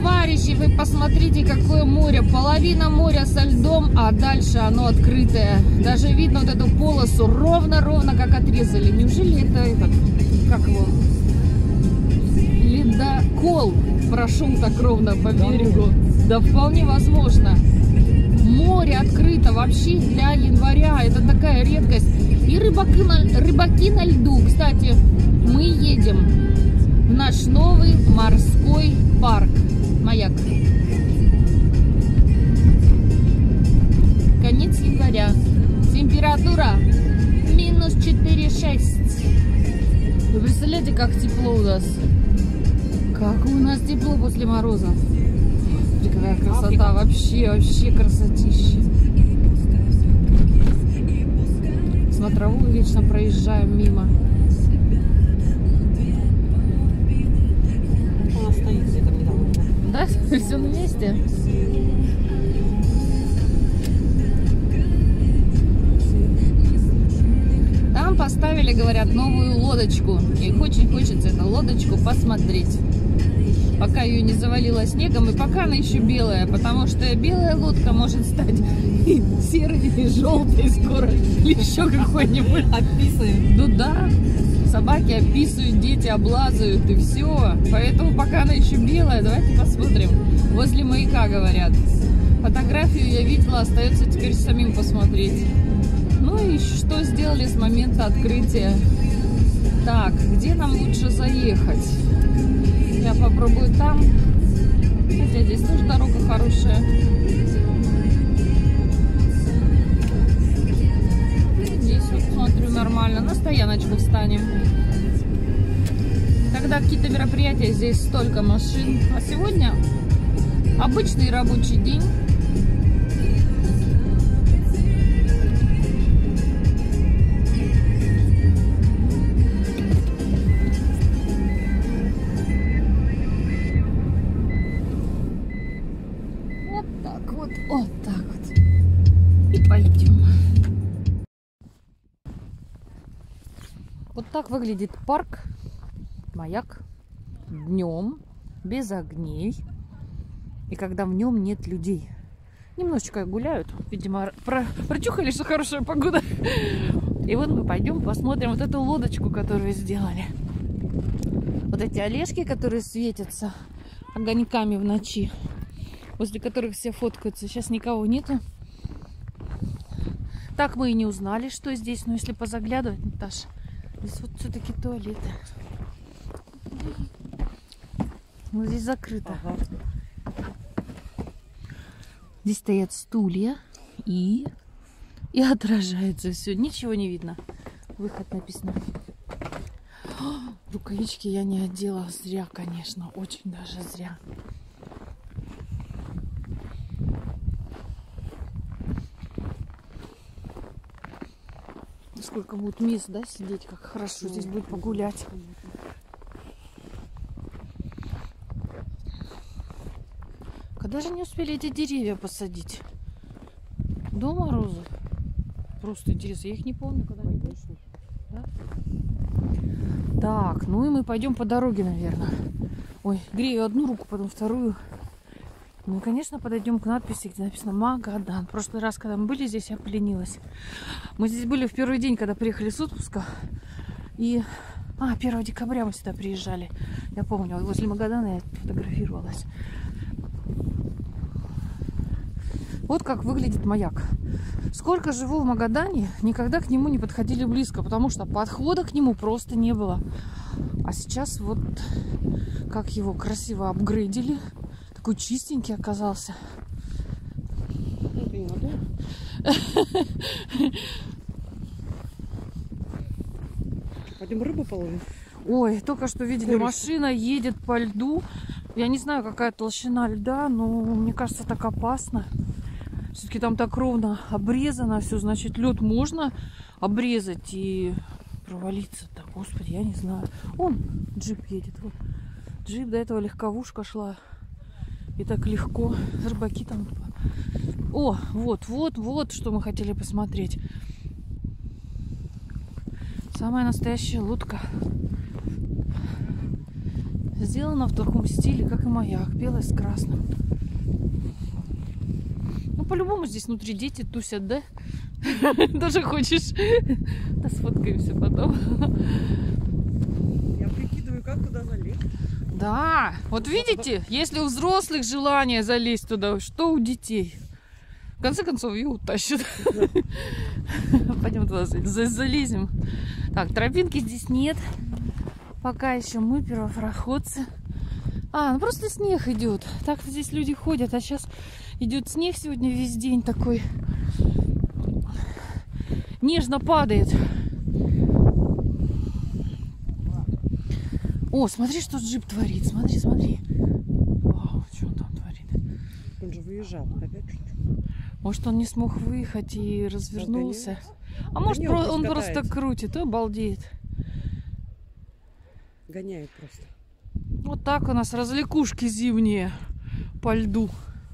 товарищи, вы посмотрите, какое море. Половина моря со льдом, а дальше оно открытое. Даже видно вот эту полосу ровно-ровно как отрезали. Неужели это этот, как его, ледокол прошел так ровно по берегу? Да вполне возможно. Море открыто вообще для января. Это такая редкость. И рыбаки на льду. Кстати, мы едем в наш новый морской парк. Маяк. Конец января. Температура минус 4,6. Вы представляете, как тепло у нас? Как у нас тепло после мороза. Какая красота. Вообще красотища. Смотровую вечно проезжаем мимо. Она стоит где-то недавно. Да? Все на месте? Там поставили, говорят, новую лодочку. И очень хочется эту лодочку посмотреть. Пока ее не завалило снегом, и пока она еще белая, потому что белая лодка может стать и серой, и желтой скоро, или еще какой-нибудь. Описываем. Ну да, собаки описывают, дети облазают, и все. Поэтому пока она еще белая, давайте посмотрим. Возле маяка, говорят. Фотографию я видела, остается теперь самим посмотреть. Ну и что сделали с момента открытия. Так, где нам лучше заехать? Я попробую там. Хотя здесь тоже дорога хорошая. Здесь вот смотрю нормально. На стояночку встанем. Когда какие-то мероприятия, здесь столько машин. А сегодня обычный рабочий день. Вот так вот. И пойдем. Вот так выглядит парк, маяк, днем, без огней. И когда в нем нет людей. Немножечко гуляют. Видимо, прочухали, что хорошая погода. И вот мы пойдем посмотрим вот эту лодочку, которую сделали. Вот эти олежки, которые светятся огоньками в ночи, возле которых все фоткаются. Сейчас никого нету. Так мы и не узнали, что здесь. Но если позаглядывать, Наташа, здесь вот все-таки туалеты. Ну, здесь закрыто. Ага. Здесь стоят стулья и отражается все. Ничего не видно. Выход написано. Рукавички я не одела. Зря, конечно. Очень даже зря. Сколько будет мест, да, сидеть, как хорошо здесь будет погулять. Когда же не успели эти деревья посадить? До морозов. Просто интересно, я их не помню, когда они вышли. Да? Так, ну и мы пойдем по дороге, наверное. Ой, грею одну руку, потом вторую. Ну и, конечно, подойдем к надписи, где написано Магадан. В прошлый раз, когда мы были здесь, я поленилась. Мы здесь были в первый день, когда приехали с отпуска. И... 1 декабря мы сюда приезжали. Я помню, возле Магадана я фотографировалась. Вот как выглядит маяк. Сколько живу в Магадане, никогда к нему не подходили близко, потому что подхода к нему просто не было. А сейчас вот как его красиво апгрейдили. Такой чистенький оказался. Это не надо. Пойдем рыбу половим. Ой, только что видели, машина едет по льду. Я не знаю, какая толщина льда, но мне кажется, так опасно. Все-таки там так ровно обрезано все. Значит, лед можно обрезать и провалиться-то. Господи, я не знаю. Вон джип едет. Вот. Джип, до этого легковушка шла. И так легко. Рыбаки там. О, вот, что мы хотели посмотреть. Самая настоящая лодка. Сделано в таком стиле, как и маяк, белое с красным. Ну, по-любому здесь внутри дети тусят, да? Тоже хочешь? Да сфоткаемся потом. Я прикидываю, как туда залезть. Да, вот видите, если у взрослых желание залезть туда, что у детей? В конце концов, ее утащат. Пойдем туда залезем. Так, тропинки здесь нет. Пока еще мы первопроходцы. Ну просто снег идет. Так-то здесь люди ходят, а сейчас идет снег сегодня весь день такой. Нежно падает. О, смотри, что джип творит. Смотри, смотри. Вау, что он там творит? Он же выезжал опять чуть-чуть. Может, он не смог выехать и развернулся. А может, он просто крутит, обалдеет. Гоняет просто. Вот так у нас развлекушки зимние по льду.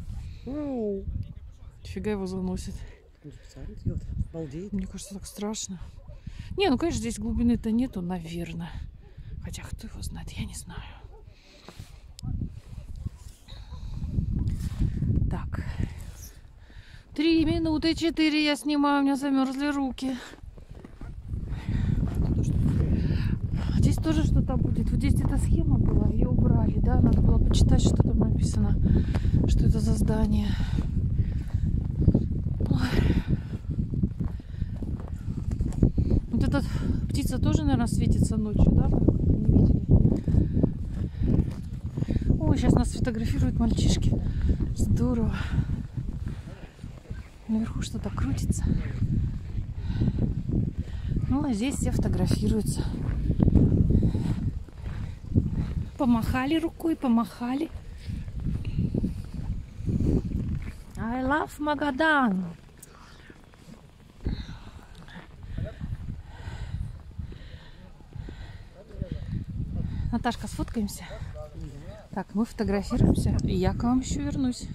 Фига его заносит. Балдеет. Мне кажется, так страшно. Не, ну, конечно, здесь глубины-то нету, наверное. Хотя, кто его знает, я не знаю. Так. 3 минуты 4 я снимаю, у меня замерзли руки. Здесь тоже что-то будет. Вот здесь эта схема была, ее убрали, да? Надо было почитать, что там написано. Что это за здание. Ой. Вот эта птица тоже, наверное, светится ночью, да? Мы не видели. Ой, сейчас нас фотографируют мальчишки. Здорово. Наверху что-то крутится. Ну, а здесь все фотографируются. Помахали рукой, помахали. I love Магадан. Наташка, сфоткаемся? Так, мы фотографируемся, и я к вам еще вернусь.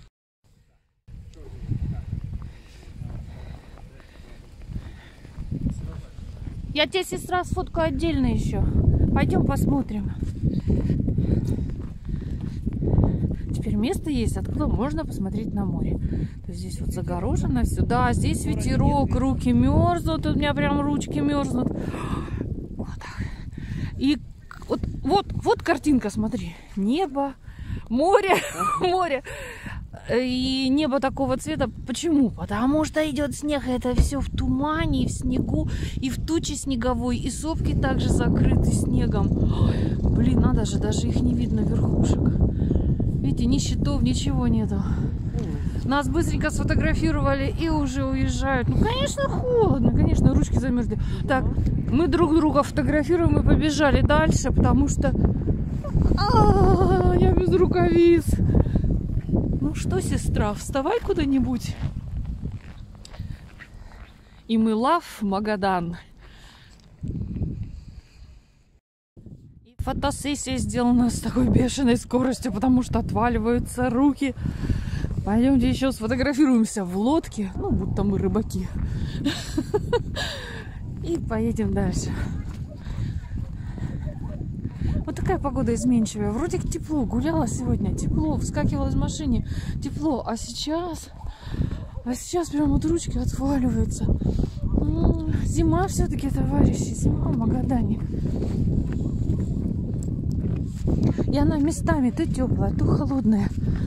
Я тебе, сестра, сфоткаю отдельно еще. Пойдем посмотрим. Теперь место есть, откуда можно посмотреть на море. То есть здесь вот загорожено все. Да, здесь ветерок, руки мерзнут. У меня прям ручки мерзнут. Вот так. И вот картинка, смотри. Небо, море, море. И небо такого цвета. Почему? Потому что идет снег. Это все в тумане, и в снегу, и в туче снеговой. И сопки также закрыты снегом. Ой, блин, надо же, даже их не видно, верхушек. Видите, ни щитов, ничего нету. Нас быстренько сфотографировали и уже уезжают. Ну, конечно, холодно, конечно, ручки замерзли. Так, мы друг друга фотографируем и побежали дальше, потому что... я без рукавиц. Ну что, сестра, вставай куда-нибудь. И мы love Магадан. Фотосессия сделана с такой бешеной скоростью, потому что отваливаются руки. Пойдемте еще сфотографируемся в лодке, ну, будто мы рыбаки. И поедем дальше. Вот такая погода изменчивая. Вроде тепло, гуляла сегодня, тепло, вскакивала из машины, тепло. А сейчас прям вот ручки отваливаются. Зима все-таки, товарищи, зима в Магадане. И она местами то теплая, то холодная.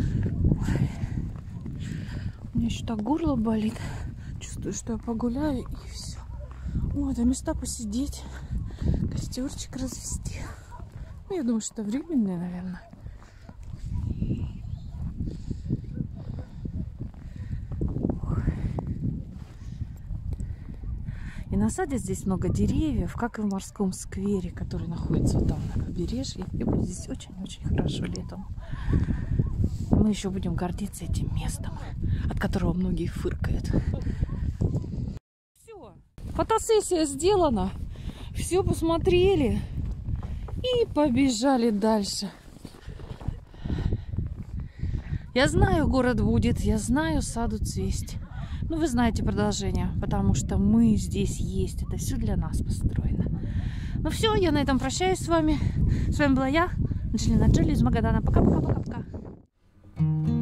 У меня еще так горло болит. Чувствую, что я погуляю и все. Вот, а места посидеть, костерчик развести. Ну, я думаю, что это временное, наверное. И насадят здесь много деревьев, как и в морском сквере, который находится вот там на побережье. И будет здесь очень-очень хорошо летом. Мы еще будем гордиться этим местом, от которого многие фыркают. Все, фотосессия сделана. Все посмотрели. И побежали дальше. Я знаю, город будет, я знаю, саду цвесть. Ну, вы знаете продолжение, потому что мы здесь есть. Это все для нас построено. Ну все, я на этом прощаюсь с вами. С вами была я, Нашли на Джелли из Магадана. Пока-пока-пока-пока.